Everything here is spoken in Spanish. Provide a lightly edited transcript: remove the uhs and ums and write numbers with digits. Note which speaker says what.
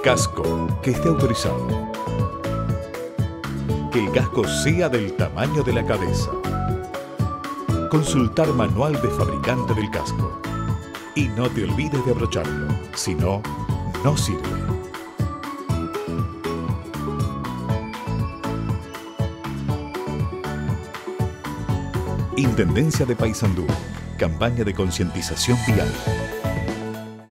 Speaker 1: Casco, que esté autorizado. Que el casco sea del tamaño de la cabeza. Consultar manual de fabricante del casco. Y no te olvides de abrocharlo, si no, no sirve. Intendencia de Paysandú. Campaña de concientización vial.